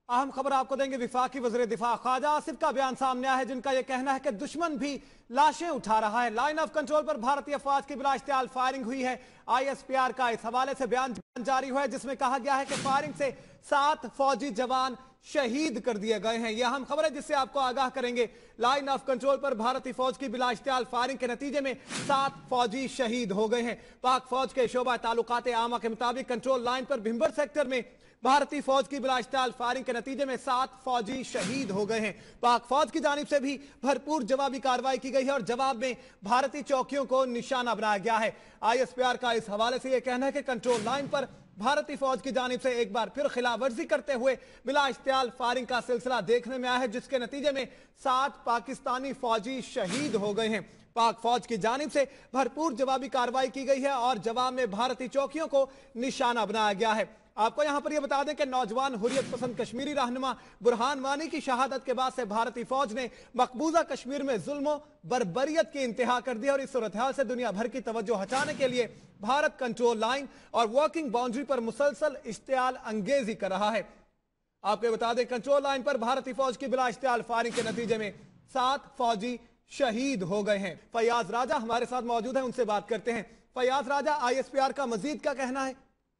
अहम खबर आपको देंगे। विफाकी वज़ीर दिफा ख्वाजा आसिफ का बयान सामने आया है, जिनका यह कहना है कि दुश्मन भी लाशें उठा रहा है। लाइन ऑफ कंट्रोल पर भारतीय फौज की बिला इश्तियाल फायरिंग हुई है। ISPR का इस हवाले से बयान जारी हुआ है, जिसमें कहा गया है कि फायरिंग से 7 फौजी जवान शहीद कर दिए गए हैं। यह अहम खबर है जिससे आपको आगाह करेंगे। लाइन ऑफ कंट्रोल पर भारतीय फौज की बिला इश्तियाल फायरिंग के नतीजे में 7 फौजी शहीद हो गए हैं। पाक फौज के शोबा ताल्लुकात आमा के मुताबिक कंट्रोल लाइन पर भिंबर सेक्टर में भारतीय फौज की बिला इश्तियाल फायरिंग के नतीजे में 7 फौजी शहीद हो गए हैं। पाक फौज की जानिब से भी भरपूर जवाबी कार्रवाई की गई है और जवाब में भारतीय चौकियों को निशाना बनाया गया है। ISPR का इस हवाले से यह कहना है कि कंट्रोल लाइन पर भारतीय फौज की जानिब से एक बार फिर खिलाफवर्जी करते हुए बिला इश्तियाल फायरिंग का सिलसिला देखने में आया है, जिसके नतीजे में 7 पाकिस्तानी फौजी शहीद हो गए हैं। पाक फौज की जानिब से भरपूर जवाबी कार्रवाई की गई है और जवाब में भारतीय चौकियों को निशाना बनाया गया है। आपको यहां पर यह बता दें कि नौजवान हुर्रियत पसंद कश्मीरी रहनुमा बुरहान वानी की शहादत के बाद से भारतीय फौज ने मकबूजा कश्मीर में जुल्म बर्बरियत की इंतहा कर दी और इस सूरत हाल से दुनिया भर की तवज्जो हटाने के लिए भारत कंट्रोल लाइन और वर्किंग बाउंड्री पर मुसलसल इश्तियाल अंगेजी कर रहा है। आपको बता दें, कंट्रोल लाइन पर भारतीय फौज की बिला इश्तियाल फायरिंग के नतीजे में 7 फौजी शहीद हो गए हैं। फयाज राजा हमारे साथ मौजूद है, उनसे बात करते हैं। फयाज राजा, ISPR का मजीद क्या कहना है?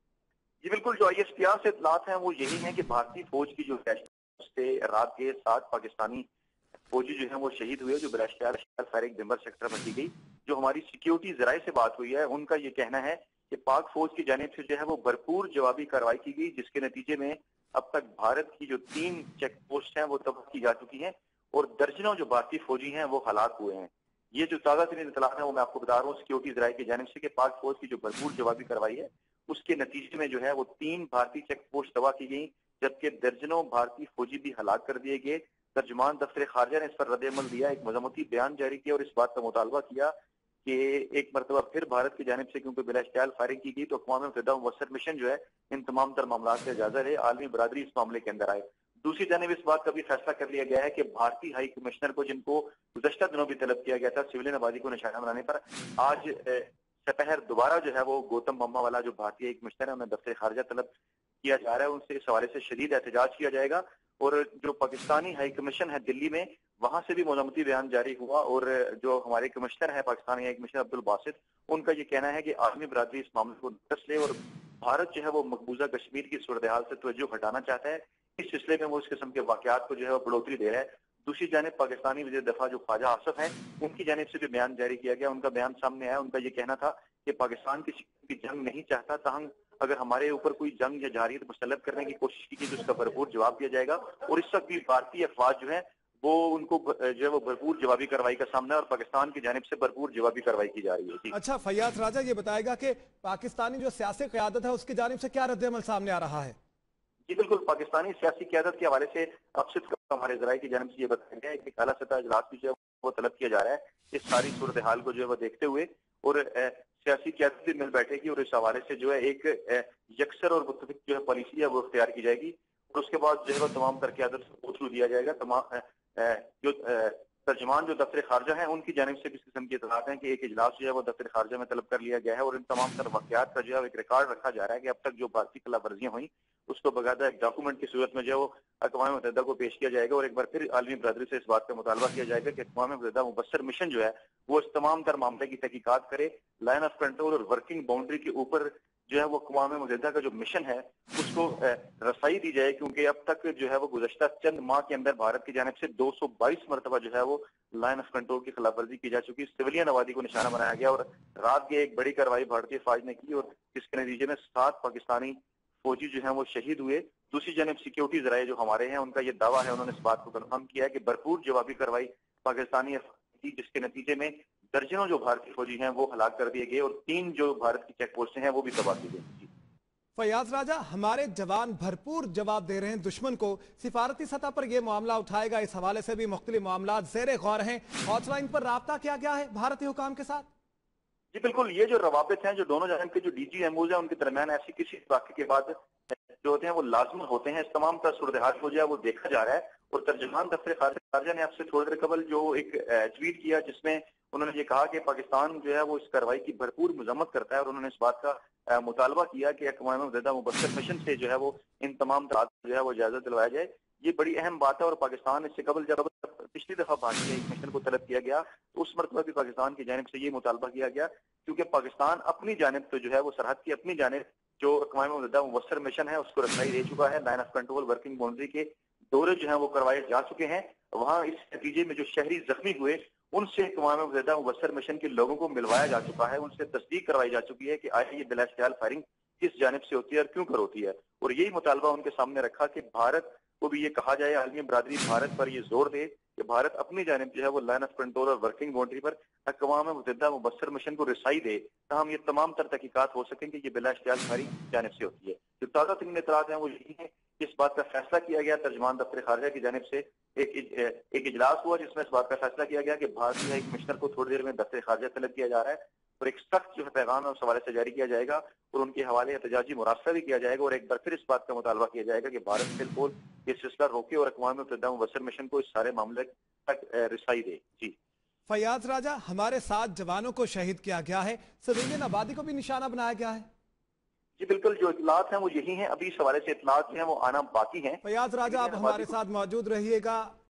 जी बिल्कुल, जो ISPR से इत्तलात हैं वो यही है कि भारतीय फौज की जो से रात के 7 पाकिस्तानी फौजी जो है वो शहीद हुए, जो बिलाश्तियाल फायरिंग भिंबर सेक्टर में की गई। जो हमारी सिक्योरिटी जराये से बात हुई है, उनका ये कहना है कि पाक फौज की जानिब से जो है वो भरपूर जवाबी कार्रवाई की गई, जिसके नतीजे में अब तक भारत की जो 3 चेक पोस्ट हैं वो तबाह की जा चुकी हैं और दर्जनों जो भारतीय फौजी हैं वो हलाक हुए हैं। ये जो ताज़ा तरीन इत्तलात है वो मैं आपको बता रहा हूँ सिक्योरिटी जराये की जानिब से कि पाक फौज की जो भरपूर जवाबी कार्रवाई है उसके नतीजे में जो है वो 3 भारतीय चेक पोस्ट तबाह की गई, जबकि दर्जनों भारतीय फौजी भी हलाक कर दिए गए। तर्जुमान दफ्तर खारजा ने इस पर रद्द-ए-अमल दिया, एक मजम्मती बयान जारी किया और इस बात का मुतालबा किया कि एक मरतबा फिर भारत की जानिब से क्योंकि बिला इश्तियाल फायरिंग की गई तो अक़वाम मुत्तहिदा मुबस्सर मिशन जो है इन तमाम तर मामलात का जायजा ले, आलमी बरादरी इस मामले के अंदर आए। दूसरी जानिब इस बात का भी फैसला कर लिया गया है कि भारतीय हाई कमिश्नर को, जिनको गुज़श्ता दिनों भी तलब किया गया था सिविलियन आबादी को निशाना बनाने पर, आज सपहर दोबारा जो है वो गौतम बम्मा वाला जो भारतीय कमिश्नर है उन्हें दफ्तर खारजा तलब किया जा रहा है। उनसे इस हवाले से शदीद एहतजाज किया जाएगा और जो पाकिस्तानी हाई कमीशन है दिल्ली में, वहां से भी मजम्मती बयान जारी हुआ और जो हमारे कमिश्नर है पाकिस्तानी हाई कमिश्नर अब्दुल बासित, उनका ये कहना है कि आलमी बरादरी इस मामले को नोटिस ले और भारत जो है वो मकबूजा कश्मीर की सूरत हाल से तवज्जो हटाना चाहता है। इस सिलसिले में वो इस किस्म के वाकयात को जो है वो बढ़ोतरी दे रहा है। दूसरी जानिब पाकिस्तानी वज़ीर दफा जो ख्वाजा आसिफ हैं, उनकी जानिब से भी बयान जारी किया गया। उनका बयान सामने आया, उनका ये कहना था कि पाकिस्तान की जंग नहीं चाहता, ताहम अगर हमारे ऊपर कोई जंग या जारहियत मुसल्लत करने की कोशिश की गई तो उसका भरपूर जवाब दिया जाएगा। और इस वक्त भी भारतीय अफवाज जो है वो उनको जो है वो भरपूर जवाबी कार्रवाई का सामना है और पाकिस्तान की जानिब से भरपूर जवाबी कार्रवाई की जा रही है। अच्छा फयाज राजा, ये बताएगा कि पाकिस्तानी जो सियासी क़यादत है उसकी जानिब से क्या रद्द-ए-अमल सामने आ रहा है? जी बिल्कुल, पाकिस्तानी सियासी क़यादत के हवाले से अब से हमारे जराये की जानिब से ये बताया गया है कि आला सतह इजलास भी जो है वो तलब किया जा रहा है इस सारी सूरत हाल को जो है वो देखते हुए, और सियासी क़यादत भी मिल बैठेगी और इस हवाले से जो है एक यकसर और मुत्तफिक जो है पॉलिसी है वो इख्तियार की जाएगी और उसके बाद जो है वो तमाम तर क़यादत को थ्रू दिया जाएगा। तमाम जो तर्जुमान जो दफ्तर खारजा है उनकी जानिब से भी इस किस्म की इत्तलात हैं कि एक इजलास जो है वो दफ्तर खारजा में तलब कर लिया गया है और इन तमाम तर वाक़यात का जो है एक रिकॉर्ड रखा जा रहा है कि अब तक जो भारतीय खिलाफ वर्जियां हुई उसको बकायदा एक डॉक्यूमेंट की सूरत में जो है वो अक़वाम मुत्तहिदा को पेश किया जाएगा और एक बार फिर आलमी बरादरी से इस बात का मुतालबा किया जाएगा कि अक़वाम मुत्तहिदा मुबस्सर मिशन जो है वो इस तमाम तर मामले की तहकीकात करे, लाइन ऑफ कंट्रोल और वर्किंग बाउंड्री के ऊपर जो है वो अक़वाम मुत्तहिदा का जो मिशन है उसको रसाई दी जाए, क्योंकि अब तक जो है वो गुज़श्ता चंद माह के अंदर भारत की जानिब से 222 मरतबा जो है वो लाइन ऑफ कंट्रोल की खिलाफ वर्जी की जा चुकी, सिविलियन आबादी को निशाना बनाया गया और रात की एक बड़ी कार्रवाई भारतीय फौज ने की और जिसके नतीजे में 7 पाकिस्तानी फौजी जो है वो शहीद हुए। दूसरी जानिब सिक्योरिटी जराये जो हमारे हैं उनका ये दावा है, उन्होंने इस बात को कन्फर्म किया है कि भरपूर जवाबी कार्रवाई पाकिस्तानी की, जिसके नतीजे में दर्जनों जो भारतीय फौजी हैं वो हलाक कर दिए गए और 3 जो भारत की चेक पोस्टें हैं वो भी तबाह की गई। फयाज राजा, हमारे जवान भरपूर जवाब दे रहे हैं दुश्मन को, सिफारती सतह पर यह मामला उठाएगा, इस हवाले से भी मुख्तलिफ मामला ज़ेरे गौर हैं। हॉटलाइन पर राब्ता किया गया है भारतीय हुकाम के साथ? जी बिल्कुल, ये जो रवाबित हैं जो दोनों जानब के जो DG MOs हैं उनके दरमियान ऐसी किसी वाक़े के बाद जो होते हैं वो लाजमन होते हैं। इस तमाम का सूरत हाल को जो है वो देखा जा रहा है। और तर्जुमान दफ्तर खारजा ने आपसे थोड़ी देर कबल जो एक ट्वीट किया जिसमें उन्होंने ये कहा कि पाकिस्तान जो है वो इस कार्रवाई की भरपूर मजम्मत करता है और उन्होंने इस बात का मुतालबा किया कि अक़वाम मुत्तहिदा मुबस्सर मिशन से जो है वो इन तमाम जो है वो इजाजत दिलवाया जाए। ये बड़ी अहम बात है और पाकिस्तान इससे कबल जब पिछली दफा भारतीय एक मिशन को तलब किया गया तो उस मरतबा भी पाकिस्तान की जानिब से ये मुतालबा किया गया, क्योंकि पाकिस्तान अपनी जानिब तो जो है वो सरहद की अपनी जानिब जो अक़वाम मुत्तहिदा मुबस्सर मिशन है उसको रसाई दे चुका है। Line of control working boundary के दौरे जो है वो करवाए जा चुके हैं। वहां इस नतीजे में जो शहरी जख्मी हुए उनसे अक़वाम मुत्तहिदा मुबस्सर मिशन के लोगों को मिलवाया जा चुका है, उनसे तस्दीक करवाई जा चुकी है कि आखिर ये बिलाश्तियाल फायरिंग किस जानिब से होती है और क्यों कर होती है। और यही मुतालबा उनके सामने रखा कि भारत को भी ये कहा जाए, आलमी बरादरी भारत पर ये जोर दे कि भारत अपनी जानिब जो है वो लाइन ऑफ कंट्रोल और वर्किंग बाउंड्री पर अक़वाम मुत्तहिदा मुबस्सर मिशन को रसाई दे ताहम ये तमाम तर तहकीकात हो सकें कि ये बिलाश्तियाल फायरिंग जानिब से होती है। जो ताज़ा तरीन इत्तलात हैं वो यही है कि इस बात का फैसला किया गया तर्जुमान दफ्तर खारजा की जानिब से एक इजलास हुआ जिसमें इस बात का फैसला किया गया कि भारतीय हाई कमिश्नर को थोड़ी देर में दफ्तर खारजा तलब किया जा रहा है और एक सख्त जो है पैगाम है उस हवाले से जारी किया जाएगा और उनके हवाले एहतजाजी मुरासला भी किया जाएगा और एक बार फिर इस बात का मुतालबा किया जाएगा कि भारत बिल्कुल ये सिलसिला रोके और अक़वाम मुत्तहिदा मुबस्सर मिशन को इस सारे मामले तक रिसाई दे। जी फयाज राजा, हमारे 7 जवानों को शहीद किया गया है, सिविलियन आबादी को भी निशाना बनाया गया है। जी बिल्कुल, जो इतलात हैं वो यही हैं। अभी इस हवाले से इतलात जो हैं वो आना बाकी हैं। फयाज राजा, आप हमारे साथ मौजूद रहिएगा।